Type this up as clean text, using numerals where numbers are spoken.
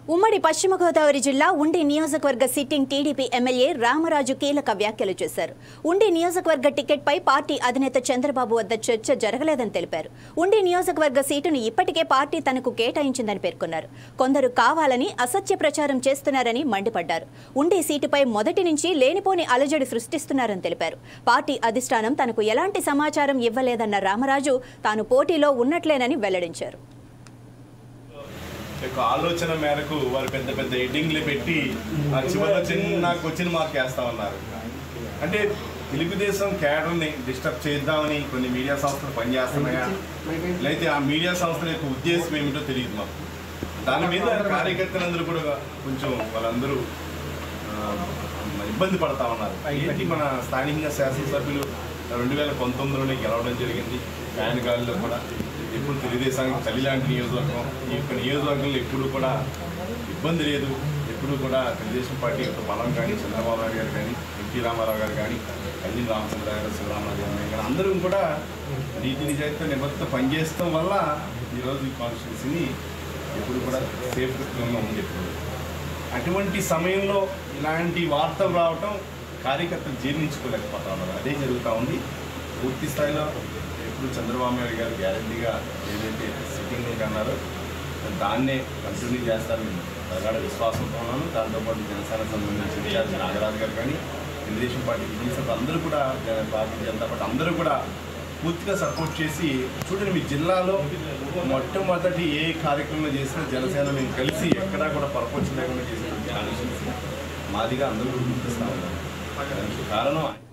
ఉమ్మడి పశ్చిమ గోదావరి జిల్లా ఉండి నియోజకవర్గ సిట్టింగ్ టీడీపీ ఎమ్మెల్యే రామరాజు కీలక వ్యాఖ్యలు చేశారు. ఉండి నియోజకవర్గ టికెట్పై పార్టీ అధినేత చంద్రబాబు వద్ద చర్చ జరగలేదని తెలిపారు. ఉండి నియోజకవర్గ సీటును ఇప్పటికే పార్టీ తనకు కేటాయించిందని పేర్కొన్నారు. కొందరు కావాలని అసత్య ప్రచారం చేస్తున్నారని మండిపడ్డారు. ఉండి సీటుపై మొదటి నుంచి లేనిపోని అలజడి సృష్టిస్తున్నారని తెలిపారు. పార్టీ అధిష్టానం తనకు ఎలాంటి సమాచారం ఇవ్వలేదన్న రామరాజు తాను పోటీలో ఉన్నట్లేనని వెల్లడించారు. ఆలోచన మేరకు వారు పెద్ద పెద్ద ఎడ్డింగ్లు పెట్టి చివరిలో చిన్న క్వశ్చన్ మార్క్ వేస్తా ఉన్నారు. అంటే తెలుగుదేశం క్యాడర్ని డిస్టర్బ్ చేద్దామని కొన్ని మీడియా సంస్థలు పనిచేస్తున్నాయా, లేకపోతే ఆ మీడియా సంస్థల యొక్క ఉద్దేశం ఏమిటో తెలియదు మాకు. దాని మీద కార్యకర్తలందరూ కూడా కొంచెం వాళ్ళందరూ ఇబ్బంది పడతా ఉన్నారు. ఏంటి, మన స్థానికంగా శాసనసభ్యులు 2019లోనే గెలవడం జరిగింది. ఫ్యాన్ గాలిలో కూడా ఎప్పుడు తెలుగుదేశానికి తల్లి లాంటి నియోజకవర్గం, ఈ యొక్క నియోజకవర్గంలో ఎప్పుడు కూడా ఇబ్బంది లేదు. ఎప్పుడు కూడా తెలుగుదేశం పార్టీ యొక్క బలం కానీ చంద్రబాబు నాయుడు గారు కానీ, ఎన్టీ రామారావు గారు కానీ, కళ్యాణ్ రామచంద్ర గారు, శివరామరాజు కానీ అందరూ కూడా నీతి నిజాయితీతో నిబద్ధత పనిచేయడం వల్ల ఈరోజు ఈ కాన్స్టిట్యూన్సీని ఎప్పుడు కూడా సేఫ్గా ఉంది. అటువంటి సమయంలో ఇలాంటి వార్తలు రావటం కార్యకర్తలు జీర్ణించుకోలేకపోతా ఉన్నారు. అదే జరుగుతూ ఉంది. పూర్తి స్థాయిలో ఎప్పుడు చంద్రబాబు నాయుడు గారు గ్యారంటీగా ఏదైతే సిట్టింగ్ అన్నారో దాన్నే కంటిన్యూ చేస్తారని ప్రగాఢ విశ్వాసంతో ఉన్నాను. దాంతోపాటు జనసేనకు సంబంధించిన నాగరాజు గారు కానీ, తెలుగుదేశం పార్టీ ప్రిన్సిపల్ అందరూ కూడా, భారతీయ జనతా పార్టీ అందరూ కూడా పూర్తిగా సపోర్ట్ చేసి, చూడండి మీ జిల్లాలో మొట్టమొదటి ఏ కార్యక్రమం చేసినా జనసేన మేము కలిసి ఎక్కడా కూడా పొరపచ్చు లేకుండా చేసినటువంటి ఆలోచన మాదిగా అందరూ గుర్తిస్తూ ఉన్నారు. దానికి కారణం